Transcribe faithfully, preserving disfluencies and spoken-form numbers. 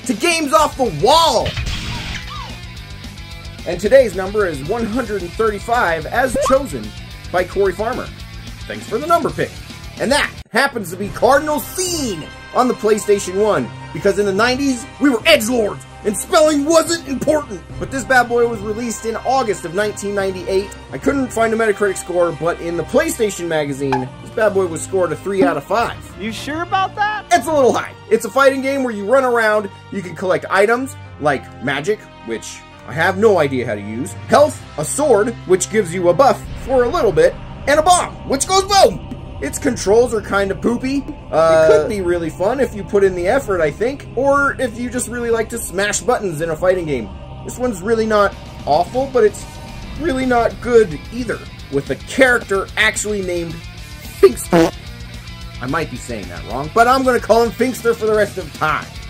to Games Off the Wall. And today's number is one hundred thirty-five, as chosen by Corey Farmer. Thanks for the number pick. And that happens to be Cardinal Scene on the PlayStation one, because in the nineties, we were edgelords, and spelling wasn't important. But this bad boy was released in August of nineteen ninety-eight. I couldn't find a Metacritic score, but in the PlayStation magazine, this bad boy was scored a three out of five. You sure about that? It's a little high. It's a fighting game where you run around, you can collect items, like magic, which I have no idea how to use, health, a sword, which gives you a buff for a little bit, and a bomb, which goes boom! Its controls are kind of poopy. Uh, it could be really fun if you put in the effort, I think, or if you just really like to smash buttons in a fighting game. This one's really not awful, but it's really not good either, with a character actually named Finkster. I might be saying that wrong, but I'm gonna call him Finkster for the rest of time.